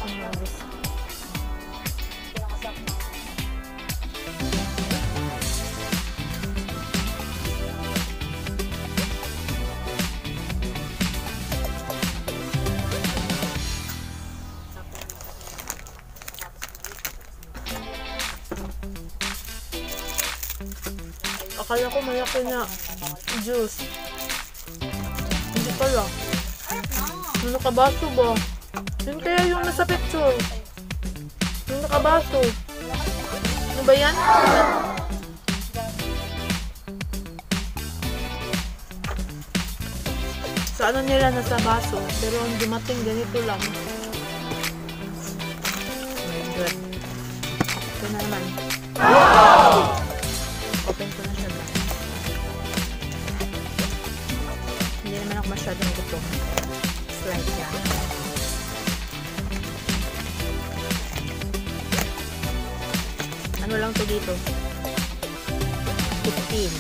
Akala ko malaki na juice. Hindi pala. Yung nakabaso ba? Yun kaya yung nasa picture. Yung nakabaso. Ano ba yan? Sa ano nila nasa baso. Pero ang dumating ganito lang. Oh my God. Ito na naman. Open ko na siya guys. Hindi naman ako masyadong gutom. Slight lang. Ano lang to dito? 15.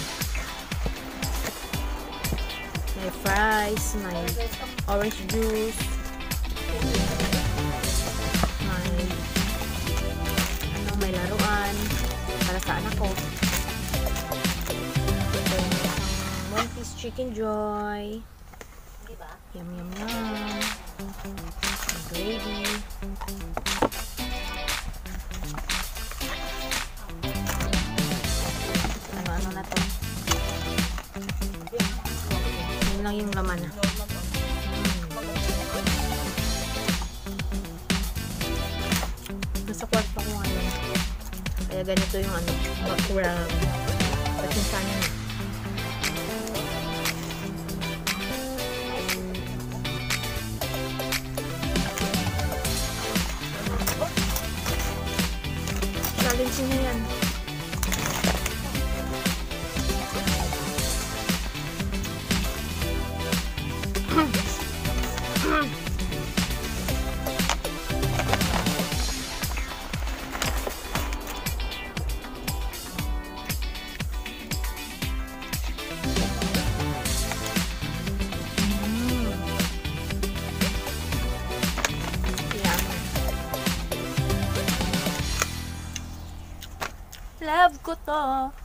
May fries, may orange juice, may laruan para sa anak ko. One piece chicken joy. Yum yum yum. Gravy. Ano na to? Yun lang yung laman na. Nasa kwarto ko ngayon. Kaya ganito yung ano, background. Pasinsanin mo. Challenge na yan. Love ko to.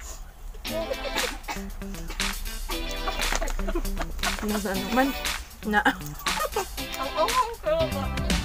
Nasa naman na. Ang awang ko ba?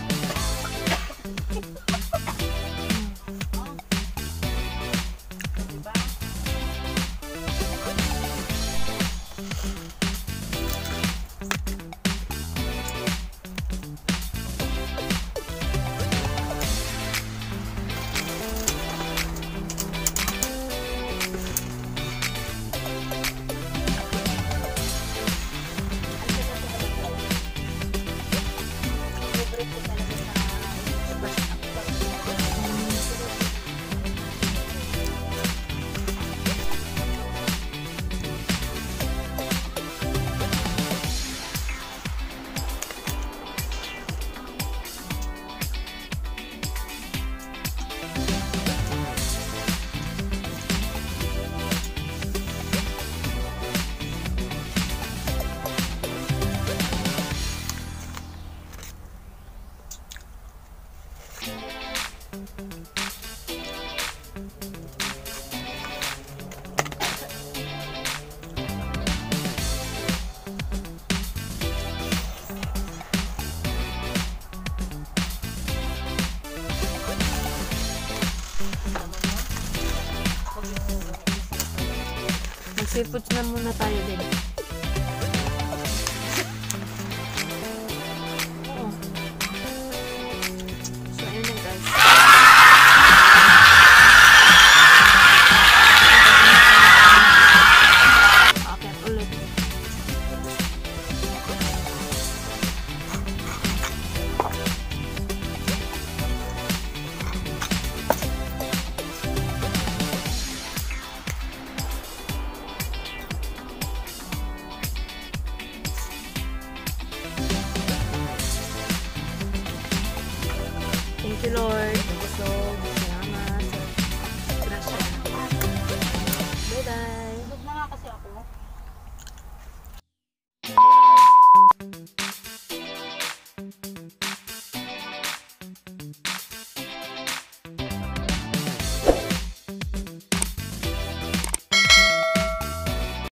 Mag-seafoods na muna tayo din. Oo. So, ayun na guys. Okay, ulit. Thank you, Lord. Busog. Salamat. Grasya. Bye-bye. Busog na nga kasi ako.